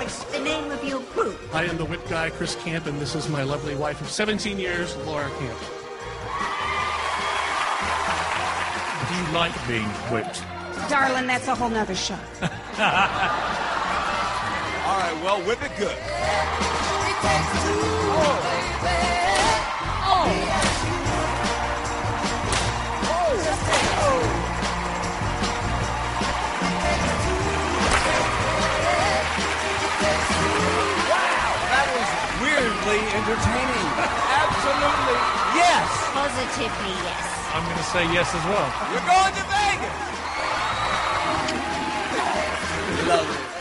What's the name of your group? I am the wit guy, Chris Camp, and this is my lovely wife of 17 years, Laura Camp. Do you like being whipped? Darling, that's a whole nother show. All right, well, whip it good. Weirdly entertaining. Absolutely yes. Positively, yes. I'm going to say yes as well. You're going to Vegas. Love it.